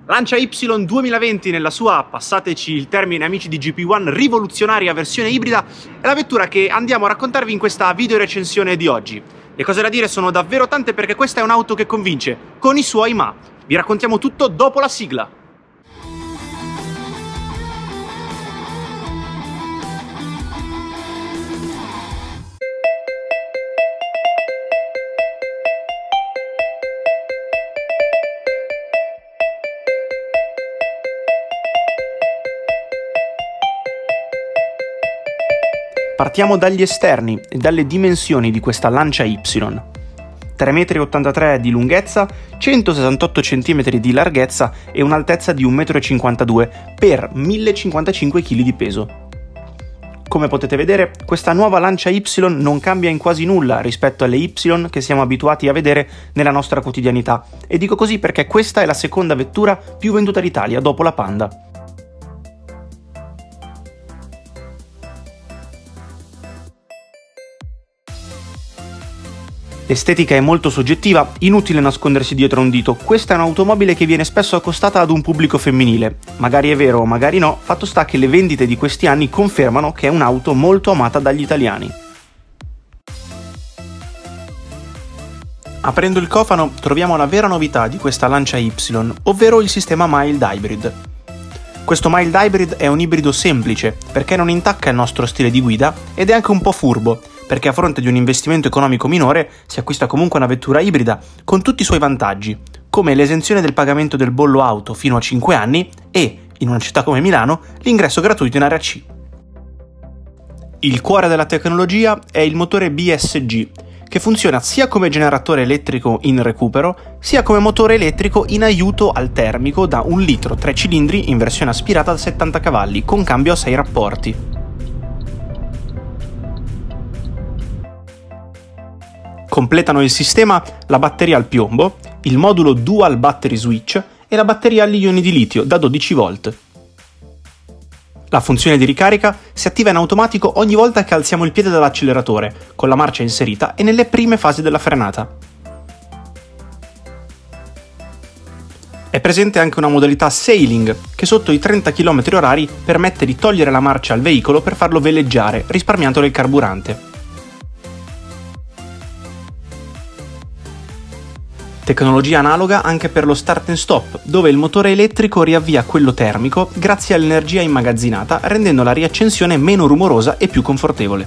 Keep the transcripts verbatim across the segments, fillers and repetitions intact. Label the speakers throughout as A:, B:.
A: Lancia Y duemilaventi nella sua, passateci il termine amici di G P One, rivoluzionaria versione ibrida è la vettura che andiamo a raccontarvi in questa video recensione di oggi. Le cose da dire sono davvero tante perché questa è un'auto che convince, con i suoi ma. Vi raccontiamo tutto dopo la sigla. Partiamo dagli esterni e dalle dimensioni di questa Lancia Y. tre virgola ottantatré metri di lunghezza, centosessantotto centimetri di larghezza e un'altezza di un virgola cinquantadue metri per millecinquantacinque chilogrammi di peso. Come potete vedere, questa nuova Lancia Y non cambia in quasi nulla rispetto alle Y che siamo abituati a vedere nella nostra quotidianità. E dico così perché questa è la seconda vettura più venduta d'Italia dopo la Panda. L'estetica è molto soggettiva, inutile nascondersi dietro un dito. Questa è un'automobile che viene spesso accostata ad un pubblico femminile. Magari è vero, magari no, fatto sta che le vendite di questi anni confermano che è un'auto molto amata dagli italiani. Aprendo il cofano troviamo la vera novità di questa Lancia Y, ovvero il sistema Mild Hybrid. Questo Mild Hybrid è un ibrido semplice, perché non intacca il nostro stile di guida ed è anche un po' furbo, perché a fronte di un investimento economico minore si acquista comunque una vettura ibrida con tutti i suoi vantaggi, come l'esenzione del pagamento del bollo auto fino a cinque anni e, in una città come Milano, l'ingresso gratuito in area C. Il cuore della tecnologia è il motore B S G, che funziona sia come generatore elettrico in recupero, sia come motore elettrico in aiuto al termico da un litro tre cilindri in versione aspirata da settanta cavalli, con cambio a sei rapporti. Completano il sistema la batteria al piombo, il modulo Dual Battery Switch e la batteria agli ioni di litio da dodici volt. La funzione di ricarica si attiva in automatico ogni volta che alziamo il piede dall'acceleratore, con la marcia inserita e nelle prime fasi della frenata. È presente anche una modalità Sailing, che sotto i trenta chilometri orari permette di togliere la marcia al veicolo per farlo veleggiare, risparmiandolo il carburante. Tecnologia analoga anche per lo start and stop, dove il motore elettrico riavvia quello termico grazie all'energia immagazzinata, rendendo la riaccensione meno rumorosa e più confortevole.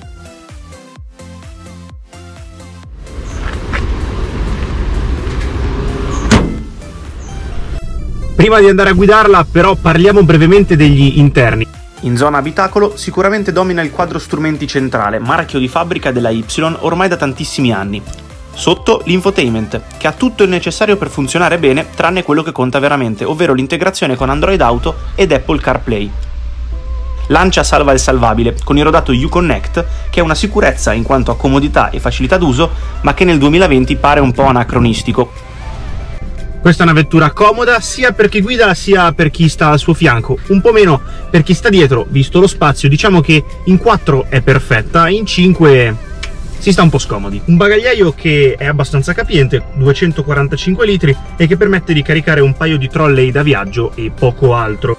A: Prima di andare a guidarla, però, parliamo brevemente degli interni. In zona abitacolo sicuramente domina il quadro strumenti centrale, marchio di fabbrica della Y ormai da tantissimi anni. Sotto l'infotainment, che ha tutto il necessario per funzionare bene, tranne quello che conta veramente, ovvero l'integrazione con Android Auto ed Apple CarPlay. Lancia salva il salvabile, con il rodato Uconnect, che è una sicurezza in quanto a comodità e facilità d'uso, ma che nel duemilaventi pare un po' anacronistico. Questa è una vettura comoda sia per chi guida sia per chi sta al suo fianco, un po' meno per chi sta dietro, visto lo spazio. Diciamo che in quattro è perfetta, in cinque si sta un po' scomodi. Un bagagliaio che è abbastanza capiente, duecentoquarantacinque litri, e che permette di caricare un paio di trolley da viaggio e poco altro.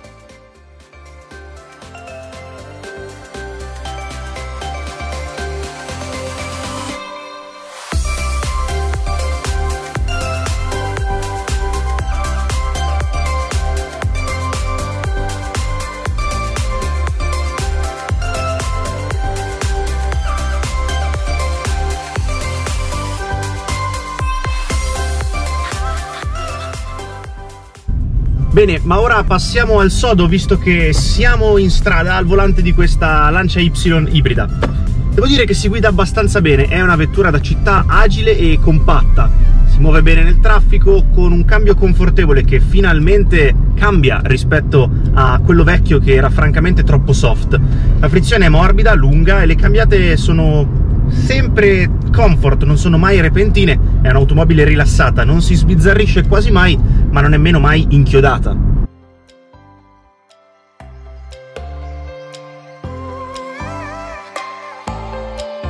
A: Bene, ma ora passiamo al sodo, visto che siamo in strada al volante di questa Lancia Y ibrida. Devo dire che si guida abbastanza bene, è una vettura da città agile e compatta, si muove bene nel traffico con un cambio confortevole che finalmente cambia rispetto a quello vecchio che era francamente troppo soft. La frizione è morbida, lunga e le cambiate sono sempre comfort, non sono mai repentine, è un'automobile rilassata, non si sbizzarrisce quasi mai, ma non è nemmeno mai inchiodata.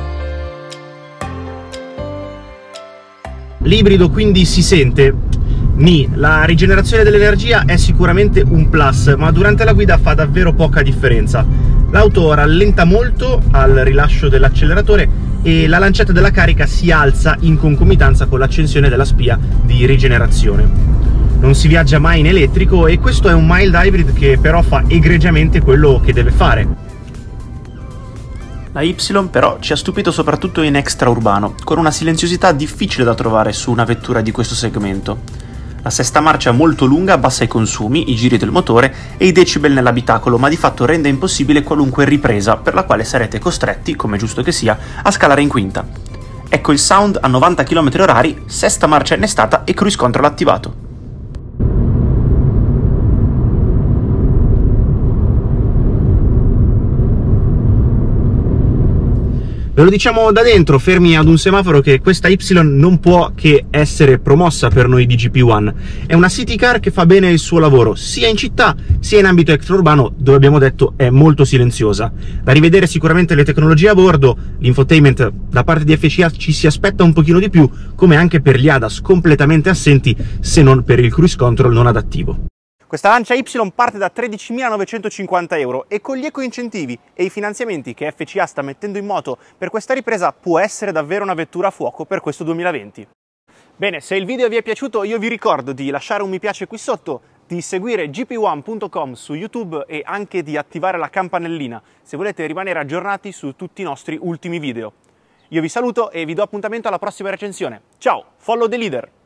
A: L'ibrido quindi si sente, Nì, la rigenerazione dell'energia è sicuramente un plus, ma durante la guida fa davvero poca differenza. L'auto rallenta molto al rilascio dell'acceleratore e la lancetta della carica si alza in concomitanza con l'accensione della spia di rigenerazione. Non si viaggia mai in elettrico e questo è un mild hybrid che però fa egregiamente quello che deve fare. La Y però ci ha stupito soprattutto in extraurbano, con una silenziosità difficile da trovare su una vettura di questo segmento. La sesta marcia molto lunga abbassa i consumi, i giri del motore e i decibel nell'abitacolo, ma di fatto rende impossibile qualunque ripresa, per la quale sarete costretti, come giusto che sia, a scalare in quinta. Ecco il sound a novanta chilometri orari, sesta marcia innestata e cruise control attivato. Ve lo diciamo da dentro, fermi ad un semaforo, che questa Y non può che essere promossa per noi di G P One. È una city car che fa bene il suo lavoro, sia in città sia in ambito extraurbano, dove abbiamo detto è molto silenziosa. Da rivedere sicuramente le tecnologie a bordo, l'infotainment da parte di F C A ci si aspetta un pochino di più, come anche per gli A D A S completamente assenti, se non per il cruise control non adattivo. Questa Lancia Y parte da tredicimilanovecentocinquanta euro e con gli eco-incentivi e i finanziamenti che F C A sta mettendo in moto per questa ripresa può essere davvero una vettura a fuoco per questo duemilaventi. Bene, se il video vi è piaciuto io vi ricordo di lasciare un mi piace qui sotto, di seguire G P one punto com su YouTube e anche di attivare la campanellina se volete rimanere aggiornati su tutti i nostri ultimi video. Io vi saluto e vi do appuntamento alla prossima recensione. Ciao, follow the leader!